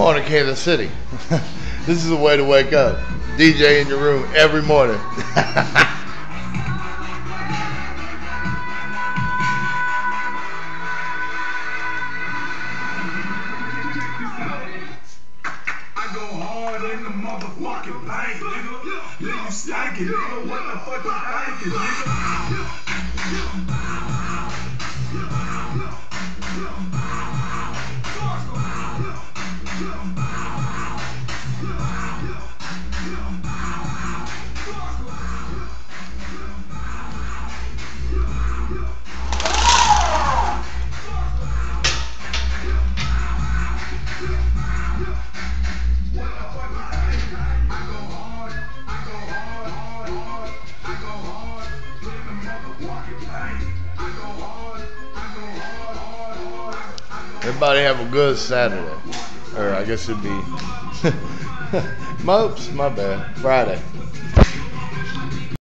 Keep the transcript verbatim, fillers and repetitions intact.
Morning, Kansas City. This is a way to wake up. D J in your room every morning. I go hard in the motherfucking bank, nigga. Then you stack it, nigga. What the fuck you bank is, nigga? Everybody have a good Saturday. Or I guess it'd be... Oops, my bad. Friday.